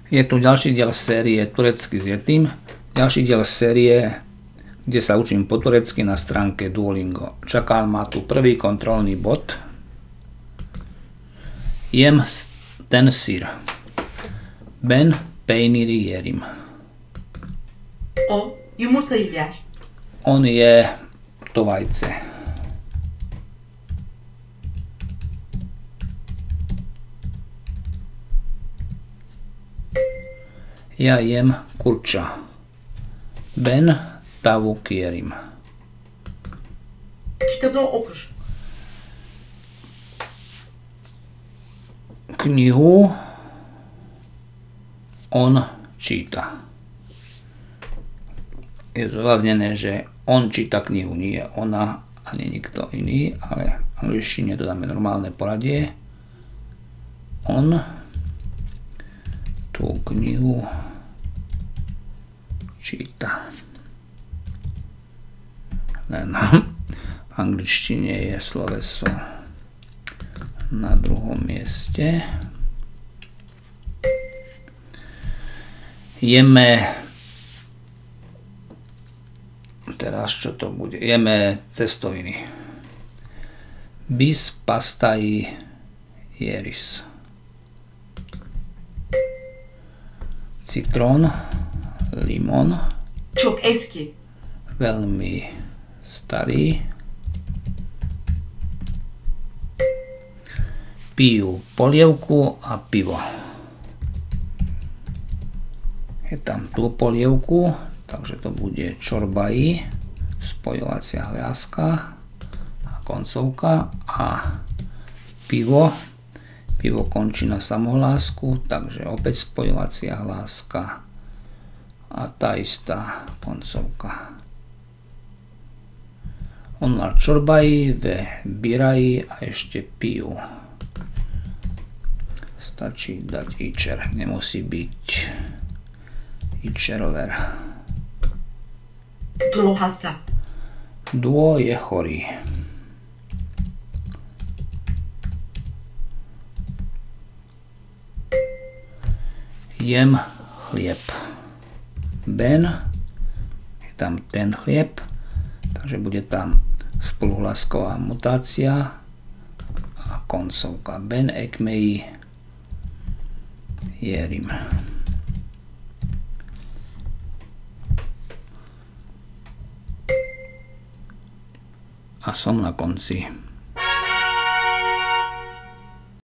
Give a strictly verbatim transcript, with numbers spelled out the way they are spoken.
Je tu ďalší diel série Turecky s Yetim. Ďalší diel série, kde sa učím po turecky na stránke Duolingo. Čaká ma tu prvý kontrolný bod. Jem ten syr. Ben peyniri yerim. O yumurtayı yer. On je to vajce. Ja jem kurča. Ben tavuk yerim. Kitabı okur. Knihu on číta. Je zváznené, že on číta knihu, nie ona ani nikto iný, ale v angličtine to dáme normálne poradie. On tú knihu číta. Len v angličtine je sloveso na druhom mieste. Jeme, teraz čo to bude? Jeme cestoviny. Bis pastai jeris. Citrón, limon. Çok eski. Veľmi starý. Pijú polievku a pivo. Je tam tú polievku, takže to bude čorbají, spojovacia hliaska a koncovka, a pivo. Pivo končí na samohlásku, takže opäť spojovacia hláska a tá istá koncovka. Onlar čorbají ve birají a ešte pijú. Stačí dať ičer, nemusí byť ičerover. Duo hasta. Duo je chorý. Jem chlieb. Ben, je tam ten chlieb, takže bude tam spoluhlásková mutácia a koncovka. Ben ekmeji jerim. A som na konci.